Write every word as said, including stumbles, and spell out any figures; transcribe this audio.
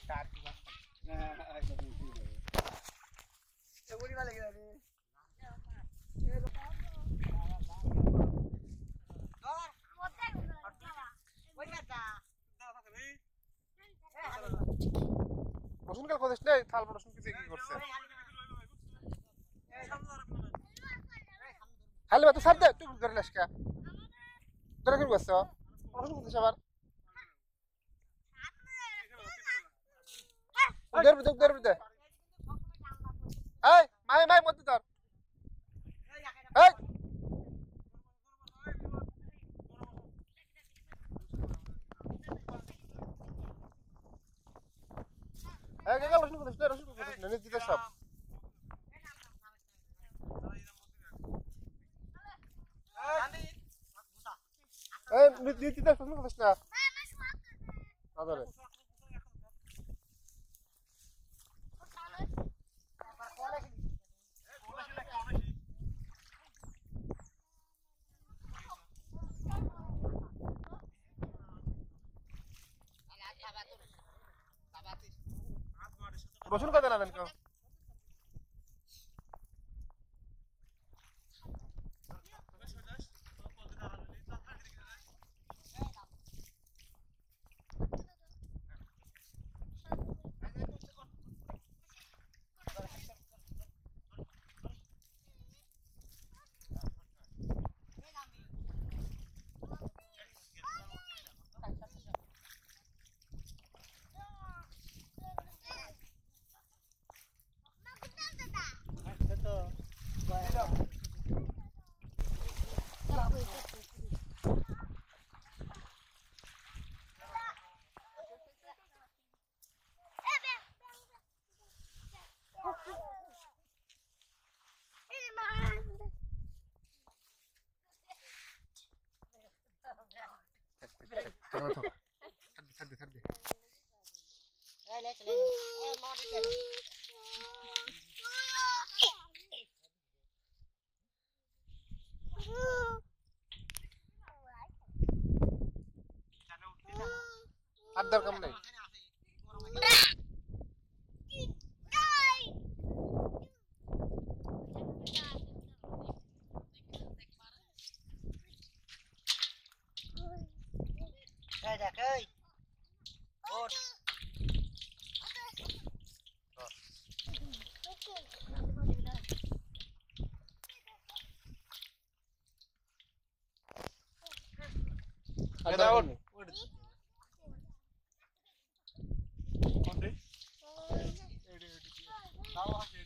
রসুন কাল কোথায় নেই থাল রসুন কিছু কি করছে খালি তো সার দে তুই ধরে লাস কা ধরে কি করছ রসুন কোথায় আবার ধর ধর ধর দে এই মাই মাই মত ধর এই এই গেল রসুন কোথায় রসুন কোথায় নেনে দিতে সব এই নীতি দে রসুন কোথায় না আদরে রসুন কত না দেন কেউ ছাড় ছাড় আর দরকার নেই এই দেখ এই ওঠ এটা ওঠ ওঠ কোনটি এডি এডি দাও হাতে